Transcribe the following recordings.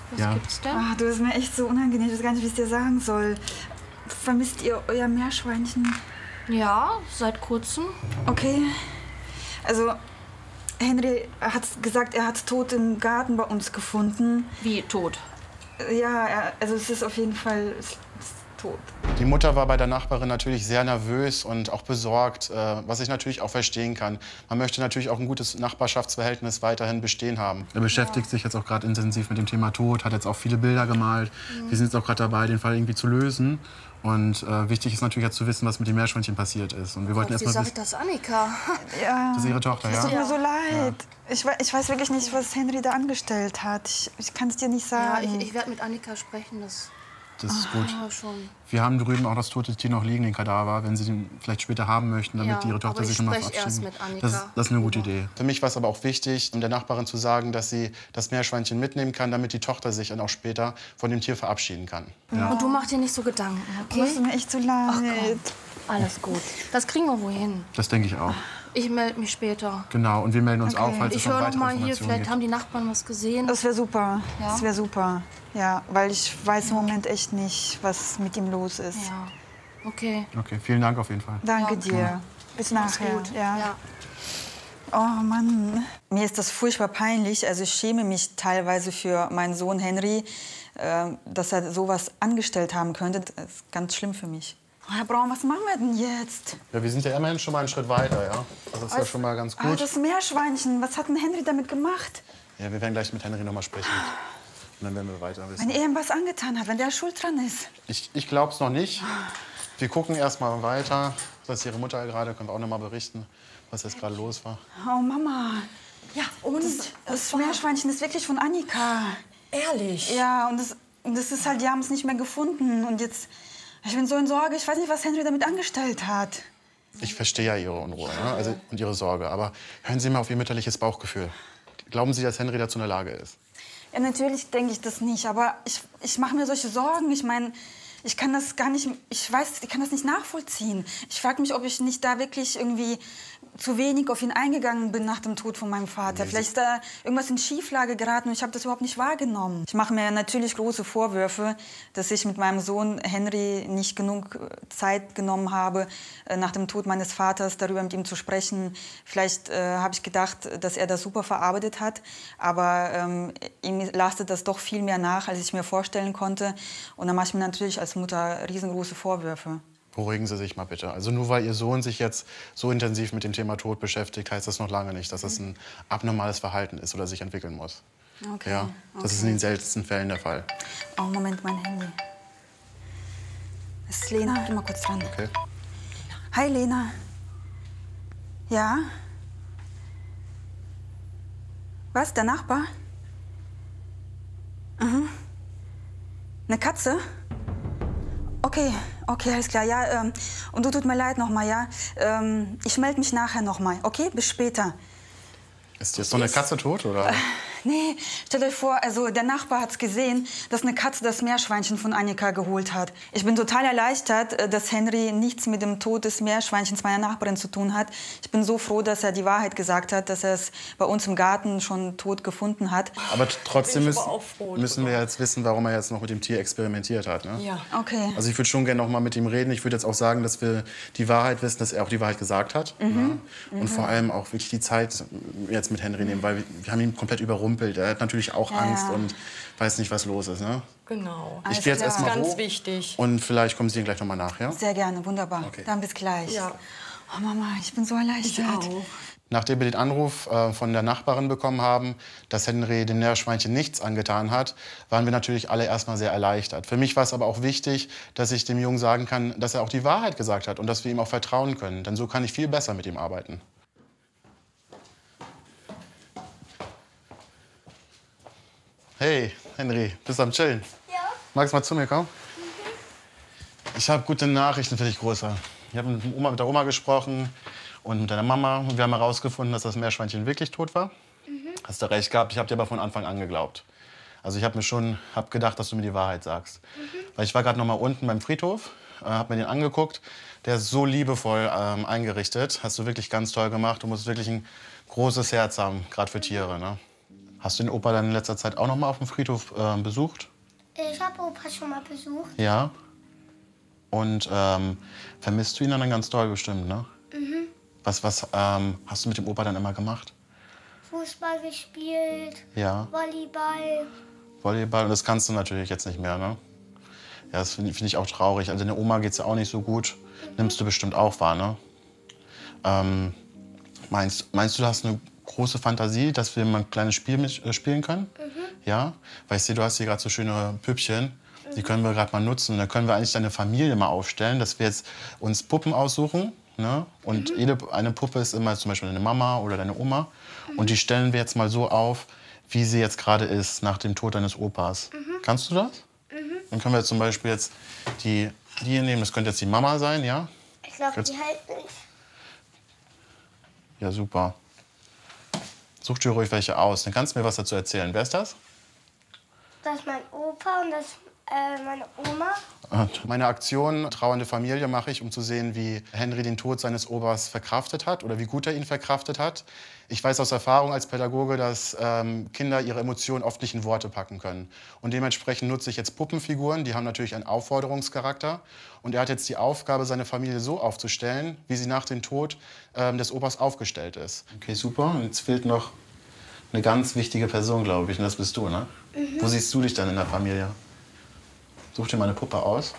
Was gibt's denn? Ach, du bist mir echt so unangenehm. Ich weiß gar nicht, wie ich es dir sagen soll. Vermisst ihr euer Meerschweinchen? Ja, seit kurzem. Okay. Also, Henry hat gesagt, er hat tot im Garten bei uns gefunden. Wie, tot? Ja, also es ist auf jeden Fall ist tot. Die Mutter war bei der Nachbarin natürlich sehr nervös und auch besorgt, was ich natürlich auch verstehen kann. Man möchte natürlich auch ein gutes Nachbarschaftsverhältnis weiterhin bestehen haben. Er beschäftigt sich jetzt auch gerade intensiv mit dem Thema Tod, hat jetzt auch viele Bilder gemalt. Wir sind jetzt auch gerade dabei, den Fall irgendwie zu lösen. Und wichtig ist natürlich jetzt zu wissen, was mit dem Meerschweinchen passiert ist. Und wir wollten erst mal sagt das Annika. Ja. Das ist ihre Tochter, Es tut ja? mir so leid. Ja. Ich weiß wirklich nicht, was Henry da angestellt hat. Ich kann es dir nicht sagen. Ja, ich werde mit Annika sprechen. Das ist gut. Ja, schon. Wir haben drüben auch das tote Tier noch liegen, den Kadaver, wenn Sie den vielleicht später haben möchten, damit Ihre Tochter sich nochmal verabschieden. Erst mit Annika. Das ist eine gute Idee. Für mich war es aber auch wichtig, um der Nachbarin zu sagen, dass sie das Meerschweinchen mitnehmen kann, damit die Tochter sich dann auch später von dem Tier verabschieden kann. Ja. Und du machst dir nicht so Gedanken, okay? Das tut mir echt so leid. Ach, komm. Alles gut. Das kriegen wir wohin. Das denke ich auch. Ich melde mich später. Genau, und wir melden uns auch, falls es Ich noch höre weitere noch mal hier, Informationen vielleicht gibt. haben die Nachbarn was gesehen. Das wäre super. Ja? Das wäre super. Ja, weil ich weiß im Moment echt nicht, was mit ihm los ist. Ja, okay. Okay, vielen Dank auf jeden Fall. Danke Ja. dir. Bis nachher. Gut. Ja. Oh Mann. Mir ist das furchtbar peinlich. Also ich schäme mich teilweise für meinen Sohn Henry, dass er sowas angestellt haben könnte. Das ist ganz schlimm für mich. Herr Braun, was machen wir denn jetzt? Ja, wir sind ja immerhin schon mal einen Schritt weiter, ja? Das ist ja schon mal ganz gut. Das Meerschweinchen, was hat denn Henry damit gemacht? Ja, wir werden gleich mit Henry noch mal sprechen. Und dann werden wir weiter wissen. Wenn er ihm was angetan hat, wenn der schuld dran ist. Ich glaube es noch nicht. Wir gucken erst mal weiter. Das ist Ihre Mutter gerade, können wir auch noch mal berichten, was jetzt gerade los war. Oh, Mama. Ja, und? Das Meerschweinchen ist wirklich von Annika. Ehrlich? Ja, und das ist halt, die haben es nicht mehr gefunden. Und jetzt, ich bin so in Sorge, ich weiß nicht, was Henry damit angestellt hat. Ich verstehe ja Ihre Unruhe, ne? Also, und Ihre Sorge. Aber hören Sie mal auf Ihr mütterliches Bauchgefühl. Glauben Sie, dass Henry dazu in der Lage ist? Ja, natürlich denke ich das nicht, aber ich mache mir solche Sorgen. Ich meine, ich kann das gar nicht, ich kann das nicht nachvollziehen. Ich frage mich, ob ich nicht da wirklich irgendwie zu wenig auf ihn eingegangen bin nach dem Tod von meinem Vater. Vielleicht ist da irgendwas in Schieflage geraten und ich habe das überhaupt nicht wahrgenommen. Ich mache mir natürlich große Vorwürfe, dass ich mit meinem Sohn Henry nicht genug Zeit genommen habe, nach dem Tod meines Vaters darüber mit ihm zu sprechen. Vielleicht habe ich gedacht, dass er das super verarbeitet hat, aber ihm lastet das doch viel mehr nach, als ich mir vorstellen konnte. Und dann mache ich mir natürlich als Mutter riesengroße Vorwürfe. Beruhigen Sie sich mal bitte. Also nur weil Ihr Sohn sich jetzt so intensiv mit dem Thema Tod beschäftigt, heißt das noch lange nicht, dass das ein abnormales Verhalten ist oder sich entwickeln muss. Okay. Ja, das ist in den seltensten Fällen der Fall. Oh, Moment, mein Handy. Das ist Lena. Geh mal kurz dran. Okay. Hi, Lena. Ja? Was, der Nachbar? Mhm. Eine Katze? Okay, alles klar. Ja, und du, tut mir leid noch mal, ja? Ich melde mich nachher noch mal, okay? Bis später. Ist jetzt so eine Katze tot, oder? Nee, stellt euch vor, also der Nachbar hat's gesehen, dass eine Katze das Meerschweinchen von Annika geholt hat. Ich bin total erleichtert, dass Henry nichts mit dem Tod des Meerschweinchens meiner Nachbarin zu tun hat. Ich bin so froh, dass er die Wahrheit gesagt hat, dass er es bei uns im Garten schon tot gefunden hat. Aber trotzdem Bin ich aber auch froh müssen wir jetzt wissen, warum er jetzt noch mit dem Tier experimentiert hat. Ne? Ja. Okay. Also ich würde schon gerne noch mal mit ihm reden. Ich würde jetzt auch sagen, dass wir die Wahrheit wissen, dass er auch die Wahrheit gesagt hat. Ne? Und vor allem auch wirklich die Zeit jetzt mit Henry nehmen, weil wir haben ihn komplett überrumpelt. Er hat natürlich auch Angst und weiß nicht, was los ist. Ne? Genau. Ich gehe jetzt erst mal Ganz hoch wichtig. und vielleicht kommen Sie gleich noch mal nach. Ja? Sehr gerne, wunderbar. Okay. Dann bis gleich. Ja. Oh Mama, ich bin so erleichtert. Ich auch. Nachdem wir den Anruf von der Nachbarin bekommen haben, dass Henry dem Meerschweinchen nichts angetan hat, waren wir natürlich alle erstmal sehr erleichtert. Für mich war es aber auch wichtig, dass ich dem Jungen sagen kann, dass er auch die Wahrheit gesagt hat und dass wir ihm auch vertrauen können. Denn so kann ich viel besser mit ihm arbeiten. Hey, Henry, bist du am Chillen? Ja. Magst du mal zu mir kommen? Ich habe gute Nachrichten für dich, Großer. Ich habe mit der Oma gesprochen und mit deiner Mama. Und wir haben herausgefunden, dass das Meerschweinchen wirklich tot war. Hast du recht gehabt, ich habe dir aber von Anfang an geglaubt. Also ich habe gedacht, dass du mir die Wahrheit sagst. Weil ich war gerade noch mal unten beim Friedhof, habe mir den angeguckt. Der ist so liebevoll eingerichtet. Hast du wirklich ganz toll gemacht. Du musst wirklich ein großes Herz haben, gerade für Tiere. Ne? Hast du den Opa dann in letzter Zeit auch noch mal auf dem Friedhof besucht? Ich habe Opa schon mal besucht. Ja. Und vermisst du ihn dann ganz doll bestimmt, ne? Mhm. Was hast du mit dem Opa dann immer gemacht? Fußball gespielt, Ja, Volleyball. Volleyball. Und das kannst du natürlich jetzt nicht mehr, ne? Ja, das find ich auch traurig. Also deiner Oma geht's ja auch nicht so gut. Nimmst du bestimmt auch wahr, ne? Meinst du, du hast eine große Fantasie, dass wir mal ein kleines Spiel spielen können? Ja? Weil ich sehe, du hast hier gerade so schöne Püppchen. Die können wir gerade mal nutzen. Und dann können wir eigentlich deine Familie mal aufstellen, dass wir jetzt uns Puppen aussuchen. Ne? Und eine Puppe ist immer zum Beispiel deine Mama oder deine Oma. Und die stellen wir jetzt mal so auf, wie sie jetzt gerade ist nach dem Tod deines Opas. Kannst du das? Dann können wir jetzt zum Beispiel jetzt die hier nehmen. Das könnte jetzt die Mama sein, ja? Ich glaube, Jetzt- die hält nicht. Ja, super. Such dir ruhig welche aus. Dann kannst du mir was dazu erzählen. Wer ist das? Das ist mein Opa und das ist meine Oma. Meine Aktion Trauernde Familie mache ich, um zu sehen, wie Henry den Tod seines Opas verkraftet hat oder wie gut er ihn verkraftet hat. Ich weiß aus Erfahrung als Pädagoge, dass Kinder ihre Emotionen oft nicht in Worte packen können. Und dementsprechend nutze ich jetzt Puppenfiguren, die haben natürlich einen Aufforderungscharakter. Und er hat jetzt die Aufgabe, seine Familie so aufzustellen, wie sie nach dem Tod des Opas aufgestellt ist. Okay, super. Und jetzt fehlt noch eine ganz wichtige Person, glaube ich. Und das bist du, ne? Wo siehst du dich dann in der Familie? Such dir mal eine Puppe aus.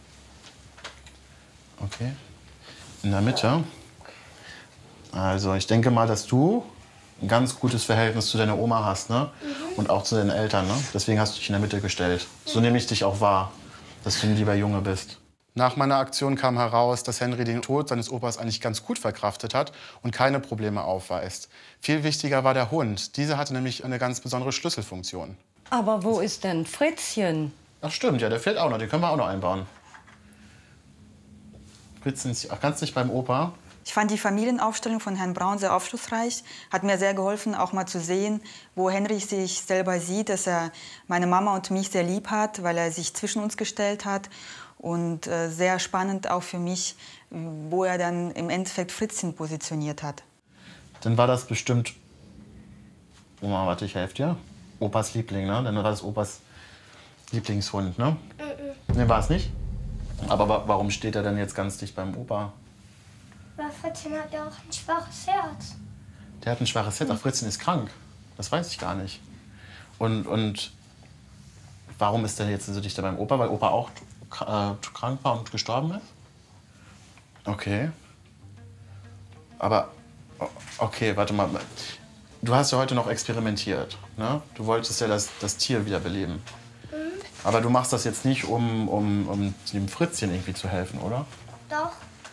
Okay. In der Mitte. Also ich denke mal, dass du ein ganz gutes Verhältnis zu deiner Oma hast, ne? Und auch zu deinen Eltern, ne? Deswegen hast du dich in der Mitte gestellt. So nehme ich dich auch wahr, dass du ein lieber Junge bist. Nach meiner Aktion kam heraus, dass Henry den Tod seines Opas eigentlich ganz gut verkraftet hat und keine Probleme aufweist. Viel wichtiger war der Hund. Dieser hatte nämlich eine ganz besondere Schlüsselfunktion. Aber wo ist denn Fritzchen? Ach stimmt, ja, der fehlt auch noch. Den können wir auch noch einbauen. Fritzchen, kannst du nicht beim Opa? Ich fand die Familienaufstellung von Herrn Braun sehr aufschlussreich. Hat mir sehr geholfen, auch mal zu sehen, wo Henry sich selber sieht, dass er meine Mama und mich sehr lieb hat, weil er sich zwischen uns gestellt hat. Und sehr spannend auch für mich, wo er dann im Endeffekt Fritzchen positioniert hat. Dann war das bestimmt... Oma, warte, ich helfe dir. Opas Liebling, ne? Dann war das Opas Lieblingshund, ne? Ne, war es nicht? Aber warum steht er denn jetzt ganz dicht beim Opa? Weil Fritzchen hat ja auch ein schwaches Herz. Der hat ein schwaches Herz. Ach, Fritzchen ist krank. Das weiß ich gar nicht. Und warum ist der jetzt so dicht beim Opa? Weil Opa auch krank war und gestorben ist? Okay. Aber, okay, warte mal. Du hast ja heute noch experimentiert, ne? Du wolltest ja das Tier wiederbeleben. Aber du machst das jetzt nicht, um dem Fritzchen irgendwie zu helfen, oder? Doch.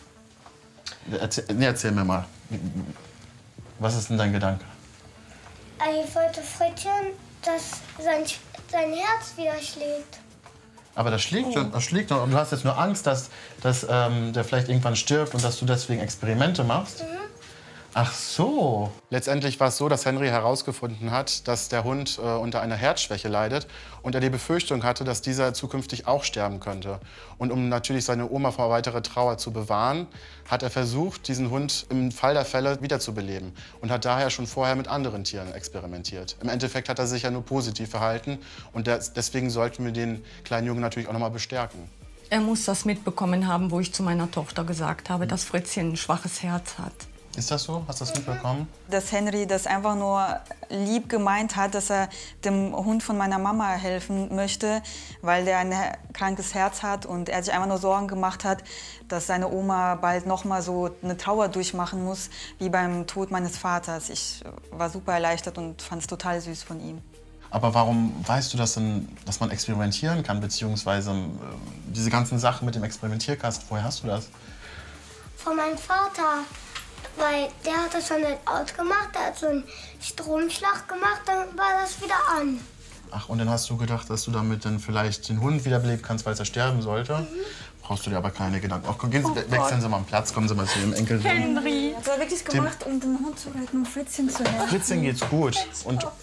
Erzähl mir mal. Was ist denn dein Gedanke? Ich wollte Fritzchen, dass sein Herz wieder schlägt. Aber das schlägt schon. Und du hast jetzt nur Angst, dass der vielleicht irgendwann stirbt und dass du deswegen Experimente machst? Ach so. Letztendlich war es so, dass Henry herausgefunden hat, dass der Hund unter einer Herzschwäche leidet und er die Befürchtung hatte, dass dieser zukünftig auch sterben könnte. Und um natürlich seine Oma vor weiterer Trauer zu bewahren, hat er versucht, diesen Hund im Fall der Fälle wiederzubeleben und hat daher schon vorher mit anderen Tieren experimentiert. Im Endeffekt hat er sich ja nur positiv verhalten und deswegen sollten wir den kleinen Jungen natürlich auch noch mal bestärken. Er muss das mitbekommen haben, wo ich zu meiner Tochter gesagt habe, dass Fritzchen ein schwaches Herz hat. Ist das so? Hast du das mitbekommen? Dass Henry das einfach nur lieb gemeint hat, dass er dem Hund von meiner Mama helfen möchte, weil der ein krankes Herz hat und er sich einfach nur Sorgen gemacht hat, dass seine Oma bald noch mal so eine Trauer durchmachen muss, wie beim Tod meines Vaters. Ich war super erleichtert und fand es total süß von ihm. Aber warum weißt du, dass man experimentieren kann, beziehungsweise diese ganzen Sachen mit dem Experimentierkasten, woher hast du das? Von meinem Vater. Weil der hat das dann ausgemacht, der hat so einen Stromschlag gemacht, dann war das wieder an. Ach, und dann hast du gedacht, dass du damit dann vielleicht den Hund wiederbeleben kannst, weil er sterben sollte? Brauchst du dir aber keine Gedanken. Ach, komm, wechseln Sie mal einen Platz, kommen Sie mal zu Ihrem Enkelsohn. Henry! Hat er wirklich gemacht, um den Hund zu retten, um Fritzchen zu helfen? Fritzchen geht's gut. Und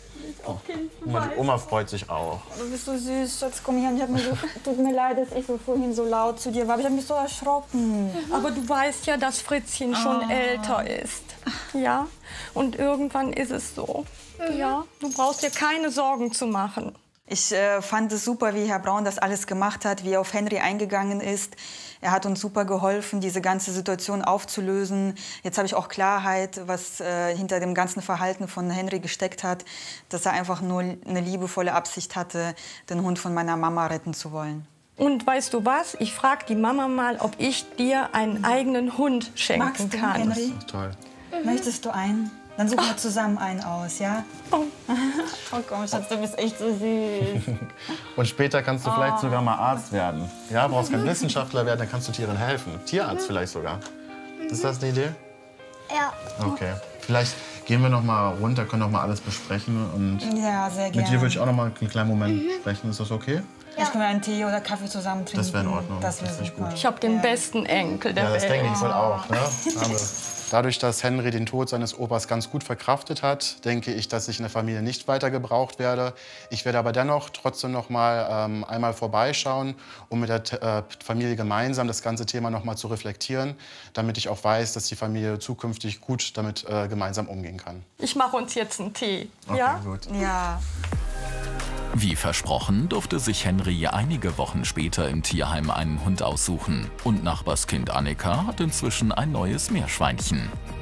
Die Oma freut sich auch. Du bist so süß, Schatz, komm her. Tut mir leid, dass ich so vorhin so laut zu dir war, aber ich habe mich so erschrocken. Aber du weißt ja, dass Fritzchen schon älter ist. Ja? Und irgendwann ist es so. Ja? Du brauchst dir keine Sorgen zu machen. Ich fand es super, wie Herr Braun das alles gemacht hat, wie er auf Henry eingegangen ist. Er hat uns super geholfen, diese ganze Situation aufzulösen. Jetzt habe ich auch Klarheit, was hinter dem ganzen Verhalten von Henry gesteckt hat, dass er einfach nur eine liebevolle Absicht hatte, den Hund von meiner Mama retten zu wollen. Und weißt du was? Ich frage die Mama mal, ob ich dir einen eigenen Hund schenken Magst du, kann. Henry? Toll. Möchtest du einen? Dann suchen wir zusammen einen aus, ja? Oh komm, Schatz, du bist echt so süß. Und später kannst du vielleicht sogar mal Arzt werden. Ja, brauchst kein Wissenschaftler werden, dann kannst du Tieren helfen. Tierarzt vielleicht sogar. Ist das eine Idee? Ja. Okay. Vielleicht gehen wir noch mal runter, können noch mal alles besprechen. Und Ja, sehr gerne. mit dir würde ich auch noch mal einen kleinen Moment sprechen. Ist das okay? Vielleicht können wir einen Tee oder Kaffee zusammen trinken. Das wäre in Ordnung. Das wäre finde ich super. Ich habe den besten Enkel der Ja, das Welt. denke ich wohl auch. Ne? Dadurch, dass Henry den Tod seines Opas ganz gut verkraftet hat, denke ich, dass ich in der Familie nicht weiter gebraucht werde. Ich werde aber dennoch trotzdem noch mal einmal vorbeischauen, um mit der Familie gemeinsam das ganze Thema noch mal zu reflektieren, damit ich auch weiß, dass die Familie zukünftig gut damit gemeinsam umgehen kann. Ich mache uns jetzt einen Tee. Okay, Ja? gut. Ja. Wie versprochen, durfte sich Henry einige Wochen später im Tierheim einen Hund aussuchen. Und Nachbarskind Annika hat inzwischen ein neues Meerschweinchen.